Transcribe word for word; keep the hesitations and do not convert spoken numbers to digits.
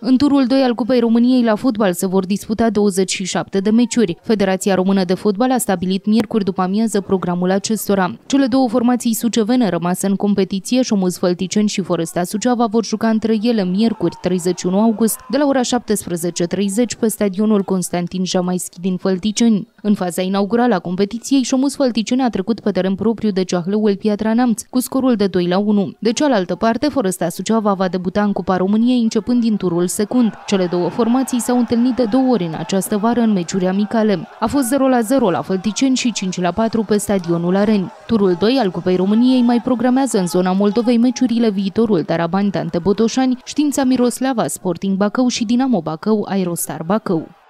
În turul doi al Cupei României la fotbal se vor disputa douăzeci și șapte de meciuri. Federația Română de Fotbal a stabilit miercuri după amiază programul acestora. Cele două formații sucevene rămase în competiție, Șomuz Fălticeni și Foresta Suceava, vor juca între ele miercuri, treizeci și unu august, de la ora șaptesprezece și treizeci pe stadionul Constantin Jamaischi din Fălticeni. În faza inaugurală a competiției, Șomuz Fălticeni a trecut pe teren propriu de Ceahlăul Piatra Neamț cu scorul de doi la unu. De cealaltă parte, Foresta Suceava va debuta în Cupa României începând din turul secund. Cele două formații s-au întâlnit de două ori în această vară în meciuri amicale. A fost zero la zero la Fălticeni și cinci la patru pe stadionul Areni. Turul doi al Cupei României mai programează în zona Moldovei meciurile Viitorul Tarabani Dante Botoșani, Știința Miroslava Sporting Bacău și Dinamo Bacău Aerostar Bacău.